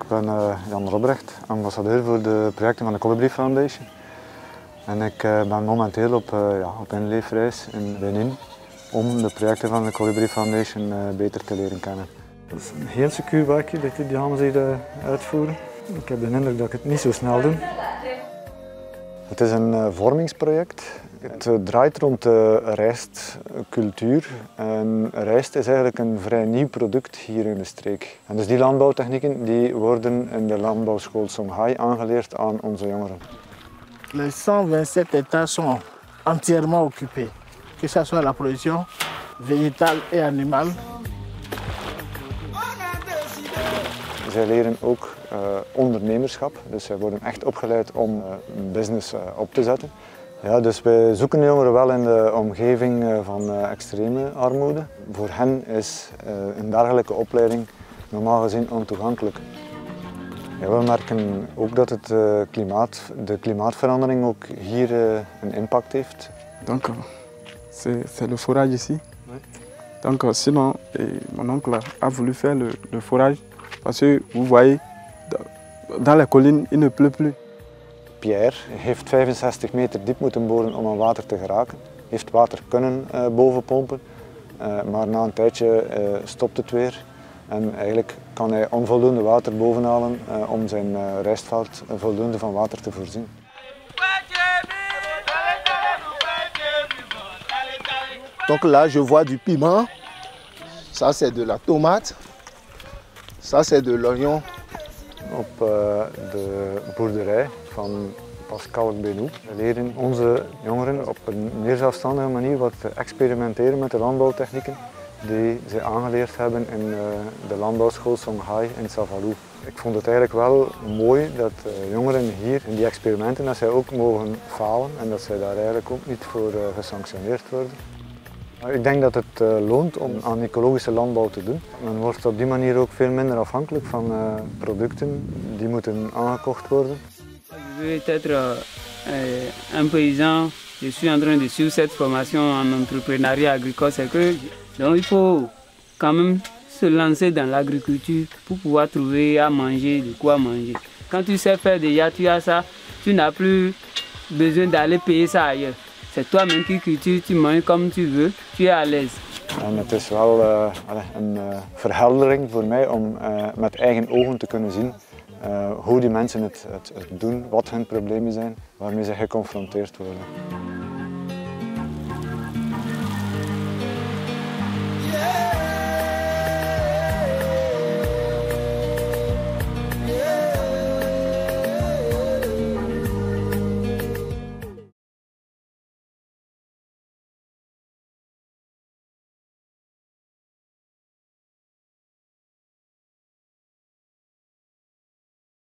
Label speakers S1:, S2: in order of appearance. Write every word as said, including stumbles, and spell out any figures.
S1: ben uh, Jan Robrecht, ambassadeur voor de projecten van de Colibri Foundation. En ik uh, ben momenteel op, uh, ja, op inleefreis in Benin om de projecten van de Colibri Foundation uh, beter te leren kennen. Het is een heel secuur werkje dat die dames hier uh, uitvoeren. Ik heb de indruk dat ik het niet zo snel doe. Het is een uh, vormingsproject. Het uh, draait rond de rijstcultuur. En rijst is eigenlijk een vrij nieuw product hier in de streek. En dus die landbouwtechnieken die worden in de landbouwschool Songhai aangeleerd aan onze jongeren.
S2: Les cent vingt-sept hectares sont entièrement occupés, que ce soit la production végétale et animale.
S1: Zij leren ook uh, ondernemerschap, dus zij worden echt opgeleid om uh, een business uh, op te zetten. Ja, dus wij zoeken jongeren wel in de omgeving uh, van uh, extreme armoede. Voor hen is uh, een dergelijke opleiding normaal gezien ontoegankelijk. Ja, we merken ook dat het uh, klimaat, de klimaatverandering ook hier uh, een impact heeft.
S3: Donc, c'est le forage ici. Oui. Donc, sinon, mon oncle a voulu faire le, le forage parce que vous voyez, dans les collines, il ne pleut plus.
S1: Pierre heeft vijfenzestig meter diep moeten boren om aan water te geraken. Heeft water kunnen uh, bovenpompen, uh, maar na een tijdje uh, stopt het weer. En eigenlijk kan hij onvoldoende water bovenhalen uh, om zijn uh, rijstveld voldoende van water te voorzien.
S2: Donc là, je vois du piment. Ça, c'est de la tomate. Ça, c'est de l'oignon.
S1: Op uh, de boerderij van Pascal Benou leren onze jongeren op een meer zelfstandige manier wat te experimenteren met de landbouwtechnieken die ze aangeleerd hebben in uh, de landbouwschool Songhai in Savalou. Ik vond het eigenlijk wel mooi dat uh, jongeren hier in die experimenten dat zij ook mogen falen en dat zij daar eigenlijk ook niet voor uh, gesanctioneerd worden. Ik denk dat het uh, loont om aan ecologische landbouw te doen. Men wordt op die manier ook veel minder afhankelijk van uh, producten die moeten aangekocht worden.
S4: Je veux être euh, un paysan. Je suis en train de suivre cette formation en entrepreneuriat agricole. C'est que donc il faut quand même se lancer dans l'agriculture pour pouvoir trouver à manger, de quoi manger. Quand tu sais faire déjà, tu as ça, tu n'as plus besoin d'aller payer ça ailleurs. C'est toi-même qui cultives, tu manges comme tu veux, tu es à l'aise.
S1: En het is wel uh, een uh, verheldering voor mij om uh, met eigen ogen te kunnen zien uh, hoe die mensen het, het, het doen, wat hun problemen zijn, waarmee ze geconfronteerd worden.